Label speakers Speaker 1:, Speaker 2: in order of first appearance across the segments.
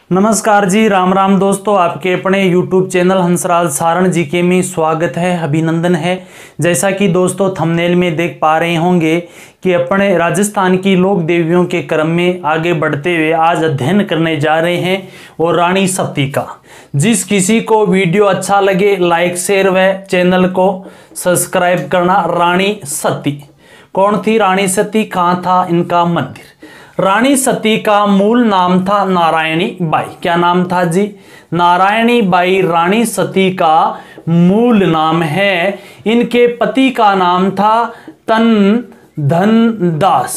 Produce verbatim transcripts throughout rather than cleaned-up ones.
Speaker 1: नमस्कार जी, राम राम दोस्तों। आपके अपने यूट्यूब चैनल हंसराज सारण जी के में स्वागत है, अभिनंदन है। जैसा कि दोस्तों थंबनेल में देख पा रहे होंगे कि अपने राजस्थान की लोक देवियों के क्रम में आगे बढ़ते हुए आज अध्ययन करने जा रहे हैं और रानी सती का। जिस किसी को वीडियो अच्छा लगे लाइक शेयर व चैनल को सब्सक्राइब करना। रानी सती कौन थी? रानी सती कहाँ था इनका मंदिर? रानी सती का मूल नाम था नारायणी बाई। क्या नाम था जी? नारायणी बाई रानी सती का मूल नाम है। इनके पति का नाम था तन धन दास,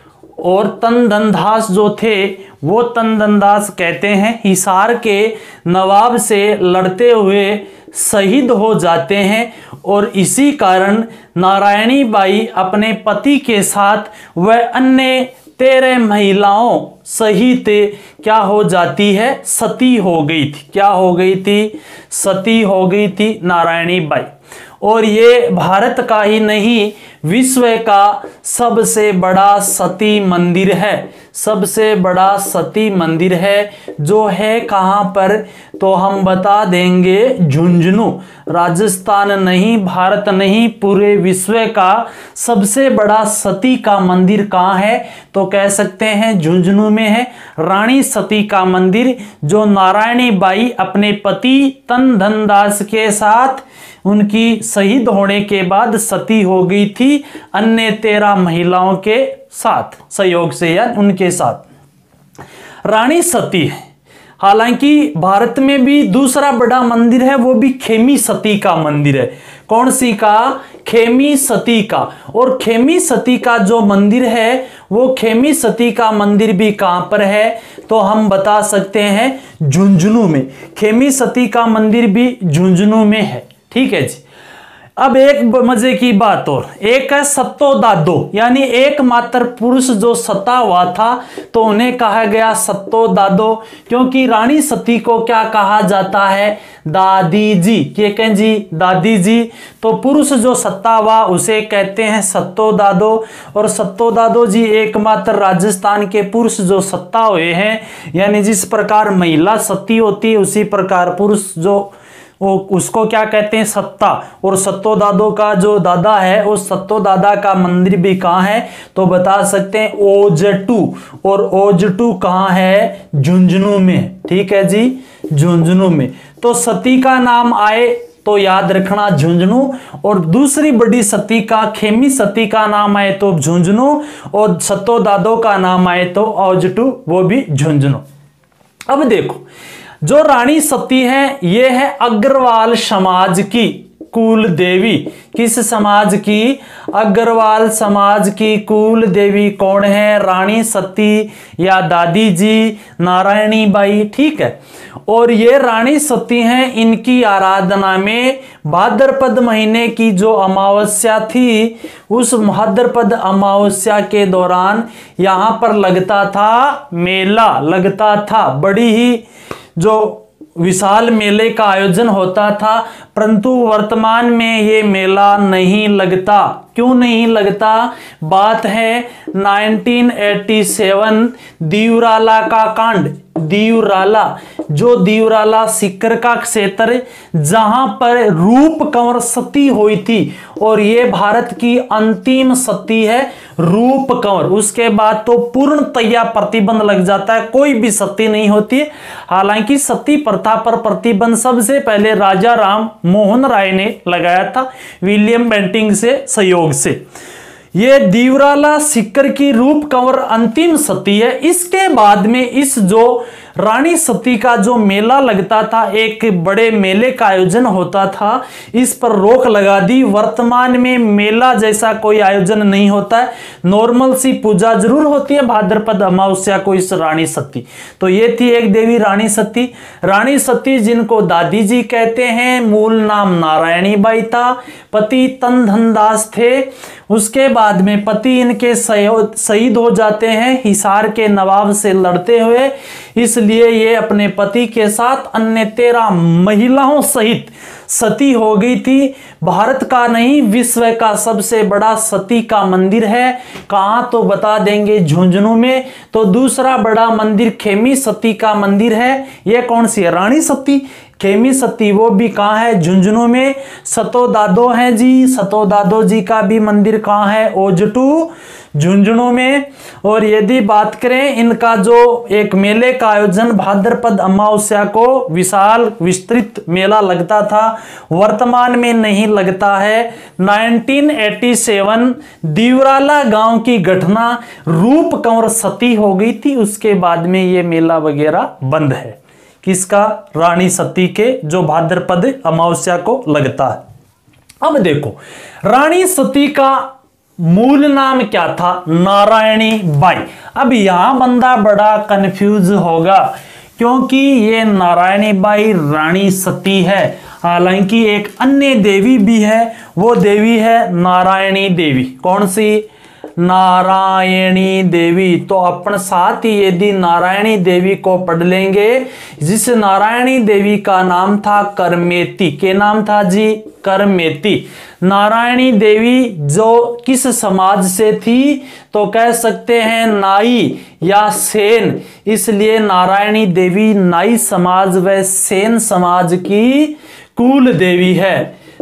Speaker 1: और तन धन दास जो थे वो तन धन दास कहते हैं हिसार के नवाब से लड़ते हुए शहीद हो जाते हैं, और इसी कारण नारायणी बाई अपने पति के साथ वह अन्य तेरह महिलाओं सहित क्या हो जाती है? सती हो गई थी। क्या हो गई थी? सती हो गई थी नारायणी बाई। और ये भारत का ही नहीं विश्व का सबसे बड़ा सती मंदिर है। सबसे बड़ा सती मंदिर है जो है कहाँ पर? तो हम बता देंगे झुंझुनू। राजस्थान नहीं, भारत नहीं, पूरे विश्व का सबसे बड़ा सती का मंदिर कहाँ है? तो कह सकते हैं झुंझुनू में है रानी सती का मंदिर, जो नारायणी बाई अपने पति तन धन दास के साथ उनकी शहीद होने के बाद सती हो गई थी अन्य तेरह महिलाओं के साथ, सहयोग से या उनके साथ रानी सती है। हालांकि भारत में भी दूसरा बड़ा मंदिर है, वो भी खेमी सती का मंदिर है। कौन सी का? खेमी सती का। और खेमी सती का जो मंदिर है वो खेमी सती का मंदिर भी कहां पर है? तो हम बता सकते हैं झुंझुनू में। खेमी सती का मंदिर भी झुंझुनू में है। ठीक है जी। अब एक मजे की बात और, एक है सत्तो दादो, यानी एकमात्र पुरुष जो सता हुआ था तो उन्हें कहा गया सत्तो दादो, क्योंकि रानी सती को क्या कहा जाता है? दादी जी। क्या कहें जी? दादी जी। तो पुरुष जो सत्ता हुआ उसे कहते हैं सत्तो दादो। और सत्तो दादो जी एकमात्र राजस्थान के पुरुष जो सत्ता हुए हैं, यानी जिस प्रकार महिला सती होती है उसी प्रकार पुरुष जो वो उसको क्या कहते हैं? सत्ता। और सत्तो दादो का जो दादा है उस सत्तो दादा का मंदिर भी कहाँ है? तो बता सकते हैं ओजटू। और ओजटू कहाँ है? झुंझुनू में। ठीक है जी, झुंझुनू में। तो सती का नाम आए तो याद रखना झुंझुनू, और दूसरी बड़ी सती का खेमी सती का नाम आए तो झुंझुनू, और सत्तो दादो का नाम आए तो ओजटू, वो भी झुंझुनू। अब देखो, जो रानी सती है ये है अग्रवाल समाज की कुल देवी। किस समाज की? अग्रवाल समाज की कुल देवी कौन है? रानी सती या दादी जी नारायणी बाई। ठीक है। और ये रानी सती हैं, इनकी आराधना में भाद्रपद महीने की जो अमावस्या थी उस भाद्रपद अमावस्या के दौरान यहाँ पर लगता था मेला, लगता था बड़ी ही जो विशाल मेले का आयोजन होता था। परंतु वर्तमान में ये मेला नहीं लगता। क्यों नहीं लगता? बात है नाइनटीन एटी सेवन दीवराला का कांड। दीवराला, जो दीवराला सीकर का क्षेत्र जहां पर रूप कंवर सती हुई थी, और ये भारत की अंतिम सती है रूप कंवर। उसके बाद तो पूर्णतया प्रतिबंध लग जाता है, कोई भी सती नहीं होती है। हालांकि सती प्रथा पर प्रतिबंध सबसे पहले राजा राम मोहन राय ने लगाया था विलियम बेंटिंग से सहयोग से। ये दीवराला सीकर की रूप कंवर अंतिम सती है। इसके बाद में इस जो रानी सती का जो मेला लगता था, एक बड़े मेले का आयोजन होता था, इस पर रोक लगा दी। वर्तमान में मेला जैसा कोई आयोजन नहीं होता है, नॉर्मल सी पूजा जरूर होती है भाद्रपद अमावस्या को इस रानी सती। तो ये थी एक देवी रानी सती। रानी सती जिनको दादी जी कहते हैं, मूल नाम नारायणी बाई था, पति तन धन दास थे। उसके बाद में पति इनके शहीद हो जाते हैं हिसार के नवाब से लड़ते हुए, इसलिए इसलिए ये अपने पति के साथ अन्य तेरह महिलाओं सहित सती हो गई थी। भारत का नहीं विश्व का सबसे बड़ा सती का मंदिर है। कहाँ तो बता देंगे, झुंझुनू में। तो दूसरा बड़ा मंदिर खेमी सती का मंदिर है। यह कौन सी है? रानी सती खेमी सती, वो भी कहाँ है? झुंझुनू में। सतो दादो है जी, सतो दादो जी का भी मंदिर कहाँ है? ओजटू झुंझुनू में। और यदि बात करें इनका जो एक मेले का आयोजन भाद्रपद अमावस्या को विशाल विस्तृत मेला लगता था, वर्तमान में नहीं लगता है। नाइनटीन एटी सेवन दीवराला गांव की घटना, रूप कंवर सती हो गई थी, उसके बाद में ये मेला वगैरह बंद है। किसका? रानी सती के, जो भाद्रपद अमावस्या को लगता है। अब देखो, रानी सती का मूल नाम क्या था? नारायणी बाई। अब यहां बंदा बड़ा कंफ्यूज होगा, क्योंकि ये नारायणी बाई रानी सती है। हालांकि एक अन्य देवी भी है, वो देवी है नारायणी देवी। कौन सी? नारायणी देवी। तो अपन साथ ही यदि नारायणी देवी को पढ़ लेंगे, जिस नारायणी देवी का नाम था करमेती। के नाम था जी? करमेती। नारायणी देवी जो किस समाज से थी? तो कह सकते हैं नाई या सेन। इसलिए नारायणी देवी नाई समाज व सेन समाज की कुल देवी है।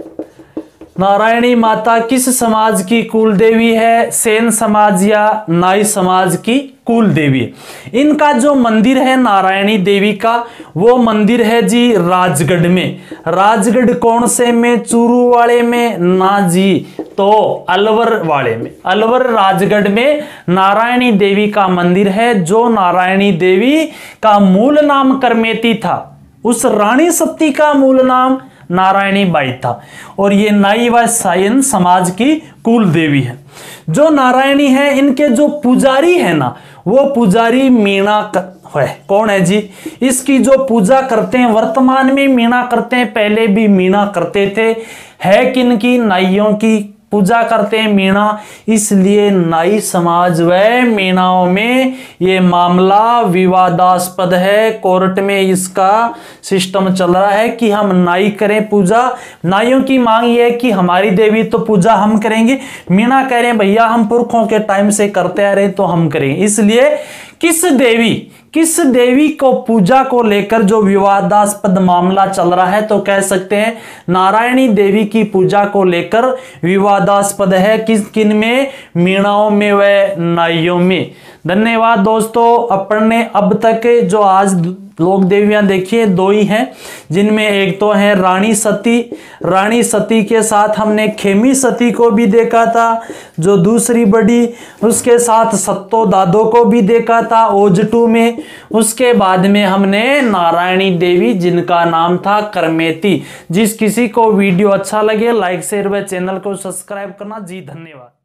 Speaker 1: नारायणी माता किस समाज की कुल देवी है? सेन समाज या नाई समाज की कुल देवी है। इनका जो मंदिर है नारायणी देवी का, वो मंदिर है जी राजगढ़ में। राजगढ़ कौन से में? चूरू वाले में? ना जी, तो अलवर वाले में। अलवर राजगढ़ में नारायणी देवी का मंदिर है। जो नारायणी देवी का मूल नाम करमेती था, उस रानी सती का मूल नाम नारायणी बाई था। और ये नाई व सायन समाज की कुल देवी है। जो नारायणी है, इनके जो पुजारी है ना, वो पुजारी मीणा है। कौन है जी? इसकी जो पूजा करते हैं, वर्तमान में मीणा करते हैं, पहले भी मीणा करते थे। है किनकी? नाइयों की पूजा करते हैं मीणा। इसलिए नाई समाज व मीणाओं में ये मामला विवादास्पद है। कोर्ट में इसका सिस्टम चल रहा है कि हम नाई करें पूजा। नाइयों की मांग ये है कि हमारी देवी तो पूजा हम करेंगे, मीणा कह रहे हैं भैया हम पुरखों के टाइम से करते आ रहे तो हम करेंगे। इसलिए किस देवी किस देवी को पूजा को लेकर जो विवादास्पद मामला चल रहा है, तो कह सकते हैं नारायणी देवी की पूजा को लेकर विवादास्पद है। किस किन में? मीणाओं में व नाइयों में। धन्यवाद दोस्तों। अपन ने अब तक जो आज लोक देवियां देखी है, दो ही हैं, जिनमें एक तो है रानी सती। रानी सती के साथ हमने खेमी सती को भी देखा था, जो दूसरी बड़ी। उसके साथ सत्तो दादो को भी देखा था ओजटू में। उसके बाद में हमने नारायणी देवी, जिनका नाम था करमेती। जिस किसी को वीडियो अच्छा लगे, लाइक शेयर व चैनल को सब्सक्राइब करना जी। धन्यवाद।